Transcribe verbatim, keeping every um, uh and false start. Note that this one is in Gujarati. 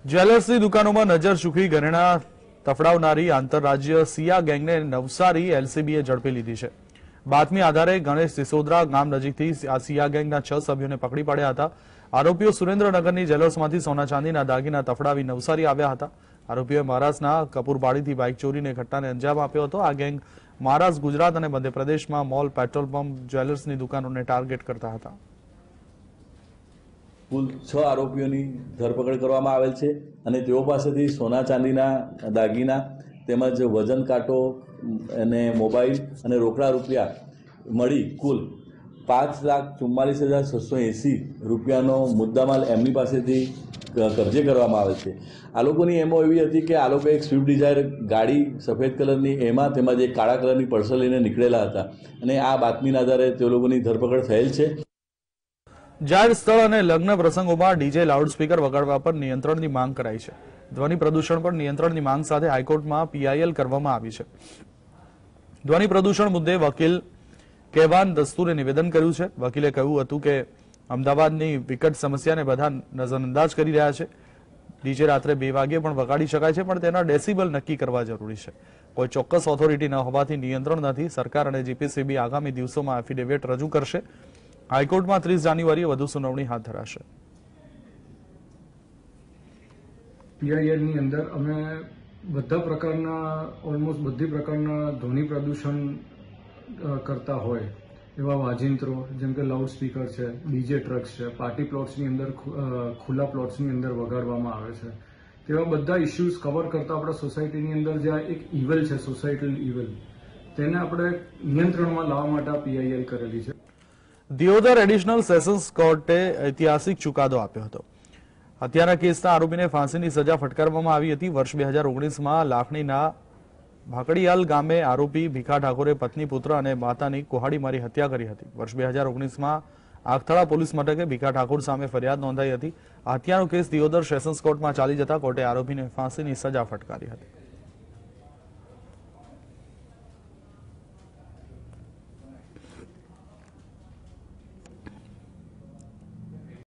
જ્વેલર્સની દુકાનોમાં નજર ચૂકી ઘરેણા તફડાવનારી આંતરરાજ્ય સિયા ગેંગને નવસારી એલસીબીએ ઝડપી લીધી છે। બાતમી આધારે ગણેશ સિસોદરા ગામ નજીકથી આ સિયા ગેંગના છ સભ્યોને પકડી પાડ્યા હતા। આરોપીઓ સુરેન્દ્રનગરની જ્વેલર્સમાંથી સોના ચાંદીના દાગીના તફડાવી નવસારી આવ્યા હતા। આરોપીઓએ મહારાષ્ટ્રના કપૂરબાડીથી બાઇક ચોરીને ઘટનાને અંજામ આપ્યો હતો। આ ગેંગ મહારાષ્ટ્ર, ગુજરાત અને મધ્યપ્રદેશમાં મોલ, પેટ્રોલ પંપ, જ્વેલર્સની દુકાનોને ટાર્ગેટ કરતા હતા। કુલ છ આરોપીઓની ધરપકડ કરવામાં આવેલ છે અને તેઓ પાસેથી સોના ચાંદીના દાગીના તેમજ વજન કાંટો અને મોબાઈલ અને રોકડા રૂપિયા મળી કુલ પાંચ લાખ ચુમ્માલીસ હજાર છસો એંસી રૂપિયાનો મુદ્દામાલ એમની પાસેથી કબજે કરવામાં આવેલ છે। આ લોકોની એમો એવી હતી કે આ લોકો એક સ્વિફ્ટ ડિઝાયર ગાડી સફેદ કલરની એમાં તેમજ એક કાળા કલરની પર્સલ લઈને નીકળેલા હતા અને આ બાતમીના આધારે તે લોકોની ધરપકડ થયેલ છે। જાહેર સ્થળ અને લગ્ન પ્રસંગોમાં ડીજે લાઉડસ્પીકર વગાડવા પર નિયંત્રણની માંગ કરાઈ છે। ધ્વનિ પ્રદૂષણ પર નિયંત્રણની માંગ સાથે હાઈકોર્ટમાં પીઆઈએલ કરવામાં આવી છે। ધ્વનિ પ્રદૂષણ મુદ્દે વકીલ કેવાન દસ્તુરે નિવેદન કર્યું છે। વકીલે કહ્યું હતું કે અમદાવાદની વિકટ સમસ્યાને બધા નજરઅંદાજ કરી રહ્યા છે। ડીજે રાત્રે બે વાગ્યે પણ વગાડી શકાય છે, પણ તેના ડેસિબલ નક્કી કરવા જરૂરી છે। કોઈ ચોક્કસ ઓથોરિટી ન હોવાથી નિયંત્રણ નથી। સરકાર અને જીપીસીબી આગામી દિવસોમાં એફિડેવિટ રજૂ કરશે। હાઈકોર્ટમાં ત્રીસ જાન્યુઆરીએ વધુ સુનાવણી હાથ ધરાશે। પીઆઈએલ ની અંદર અમે બધા પ્રકારના ઓલમોસ્ટ બધી પ્રકારના ધ્વનિ પ્રદૂષણ કરતા હોય એવા વાજિંત્રો જેમ કે લાઉડ સ્પીકર છે, ડીજે ટ્રક્સ છે, પાર્ટી પ્લોટ્સની અંદર ખુલ્લા પ્લોટ્સની અંદર વગાડવામાં આવે છે, તેવા બધા ઇસ્યુઝ કવર કરતા આપણા સોસાયટીની અંદર જે એક ઇવલ છે, સોસાયટલ ઇવલ, તેને આપણે નિયંત્રણમાં લાવવા માટે પીઆઈએલ કરેલી છે। દિયોદર એડિશનલ સેશન્સ કોર્ટે ઐતિહાસિક ચુકાદો આપ્યો હતો। હત્યાના કેસના આરોપીને ફાંસીની સજા ફટકારવામાં આવી હતી। વર્ષ બે હજાર ઓગણીસમાં લાખણીના ભાકડીયાલ ગામે આરોપી ભીખા ઠાકોરે પત્ની, પુત્ર અને માતાની કુહાડી મારી હત્યા કરી હતી। વર્ષ બે હજાર ઓગણીસમાં આગથળા પોલીસ મથકે ભીખા ઠાકોર સામે ફરિયાદ નોંધાઈ હતી। હત્યાનો કેસ દિયોદર સેશન્સ કોર્ટમાં ચાલી જતા કોર્ટે આરોપીને ફાંસીની સજા ફટકારી હતી।